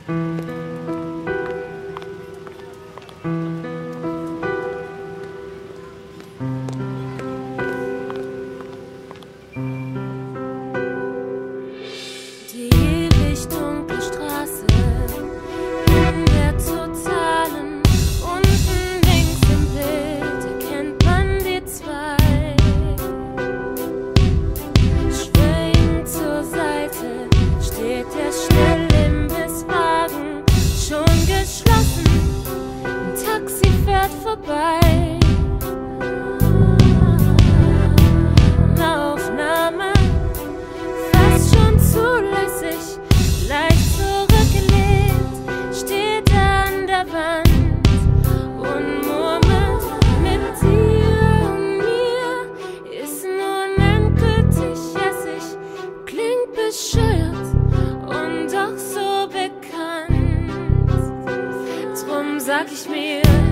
Die ewig dunkle Straße in der totalen, unten links im Bild erkennt man die zwei. Schwenkt zur Seite, steht der Schnellimbisswagen, schon geschlossen, ein Taxi fährt vorbei. Aufnahme fast schon zulässig, leicht zurückgelehnt, steht er an der Wand und murmelt: mit dir und mir ist nun endgültig Essig. Klingt bescheuert und doch so bekannt. Drum sag ich mir: